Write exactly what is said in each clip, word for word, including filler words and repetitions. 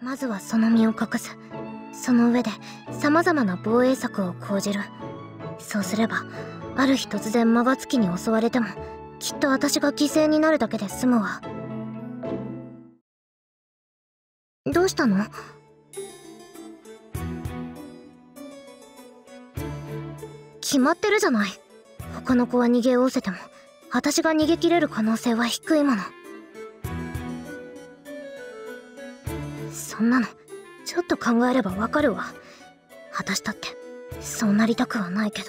まずはその身を隠す。その上で様々な防衛策を講じる。そうすればある日突然マガツキに襲われてもきっと私が犠牲になるだけで済むわ。どうしたの？決まってるじゃない。他の子は逃げおおせても私が逃げ切れる可能性は低いもの。そんなのちょっと考えればわかるわ。私だってそうなりたくはないけど。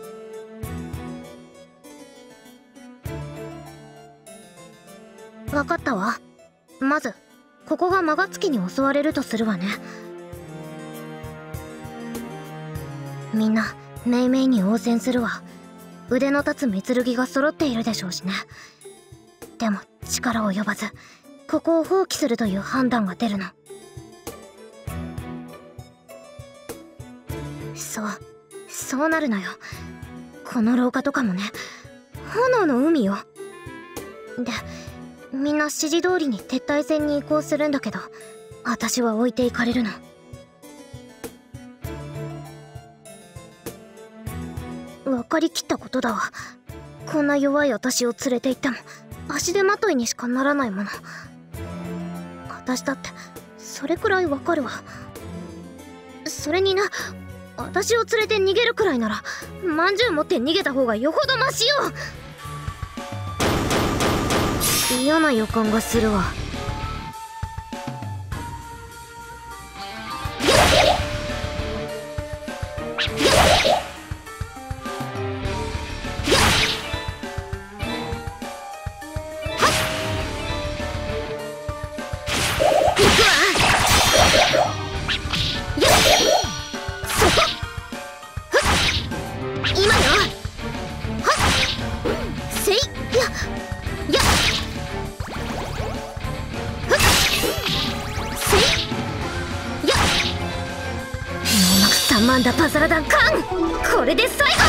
わかったわ。まずここがマガツキに襲われるとするわね。みんなめいめいに応戦するわ。腕の立つ三剣が揃っているでしょうしね。でも力及ばずここを放棄するという判断が出るの。そうそうなるのよ。この廊下とかもね、炎の海よ。でみんな指示通りに撤退戦に移行するんだけど、私は置いていかれるの。分かりきったことだわ。こんな弱い私を連れて行っても足手まといにしかならないもの。私だってそれくらい分かるわ。それにな、私を連れて逃げるくらいならまんじゅう持って逃げた方がよほどマシよ。嫌な予感がするわ。サマンダ・パザラダン・カン、これで最後。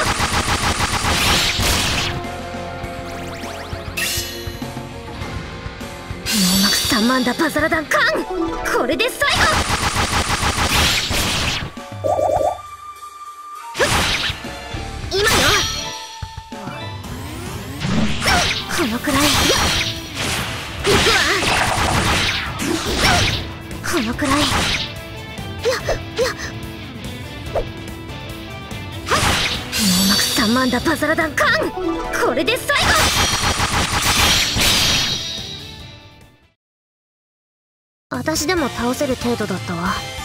ノーマクサマンダ・パザラダン・カン、これで最後。今よ。このくらい。いくわ。このくらい。いやいや。サマンダ・パザラダン・カン、これで最後。私でも倒せる程度だったわ。